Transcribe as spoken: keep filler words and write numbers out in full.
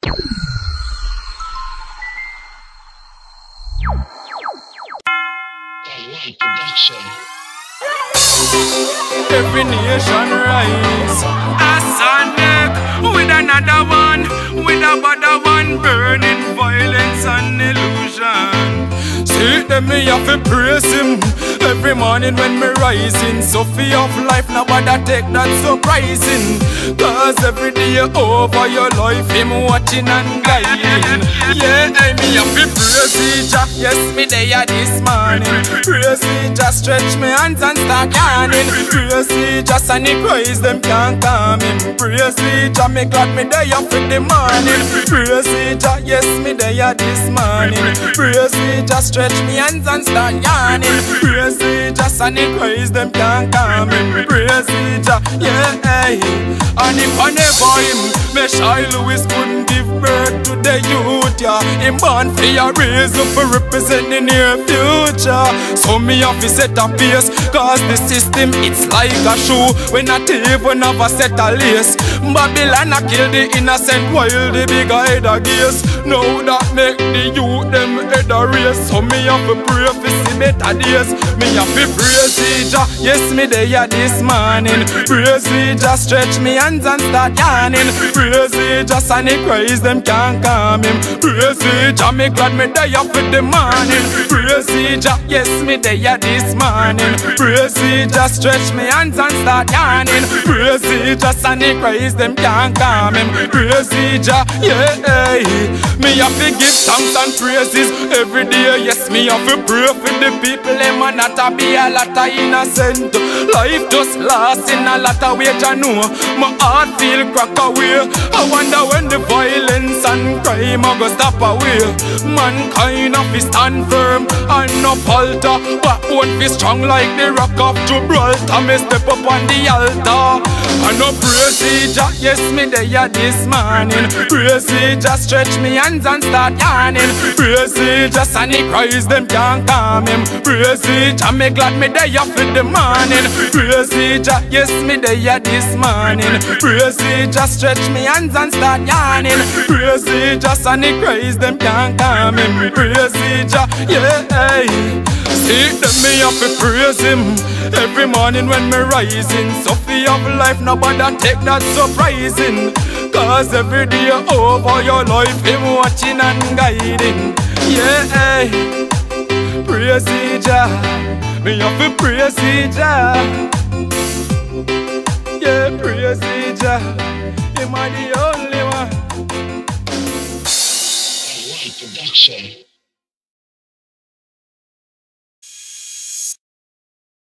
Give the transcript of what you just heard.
Every nation rise, a sonic with another one, with a better one, burning violence and illusion. See them, me have to praise him every morning when me rising. Sophie of life, nobody take that surprising. Cause every day over your life, him watching and guiding. Yeah, I me have to praise Jah. Yes, me there this morning. Praise Jah, stretch me hands and start yarning. Praise Jah, and he cries, them can't calm him. Praise Jah, me glad me there for the morning. Praise Jah, yes, me there this morning. Praise Jah, stretch me hands and start yarning. Praise Jah, and he cries, them can't calm him. Praise Jah, yeah, hey. And if I never him, me Shy Lewis couldn't give birth to the youth, yeah. Him born for a reason, for represent the near future. So me have to set a pace, cause the system it's like a shoe when not even have a set a lace. Babylon a kill the innocent while the big head a gaze. Now that make the youth them head a race. So me have to pray for see better days. Me have to praise Jah, yes me there this morning. Praise Jah, stretch me hands and start yarning. Praise Jah, and he cries, them can't calm him. Praise Jah, me glad me there for the morning. Praise Jah, yes me there this morning. Praise Jah, stretch me hands and start yarning. Praise Jah, and he cries, them can't calm him. Praise Jah, yeah, hey. Me have to give thanks and praises every day. Yes, me have to pray for the people. Them a not a be a lot of innocent. Life just lost in a lot of ways, I know. My heart feel crack away. I wonder when the violence and crime a go stop away. Mankind have to stand firm and no falter. But won't be strong like the rock of Gibraltar. Me step up on the altar and no praise Jah, yes me there this morning. Praise Jah, stretch me hands and start yarning. Praise Jah, and he cries, them can't calm him. Praise Jah, me glad me there for the morning. Praise Jah, yes me there this morning. Praise Jah, stretch me hands and start yarning. Praise Jah, and he cries, them can't calm him. Praise Jah, yeah, hey. See them, me have to praise him every morning when me rising. Sophie of life, nobody take that surprising. Cause every day over your life, him watching and guiding. Yeah, hey. Praise Jah, me have to praise Jah. Yeah, praise Jah, him are the only one. Production.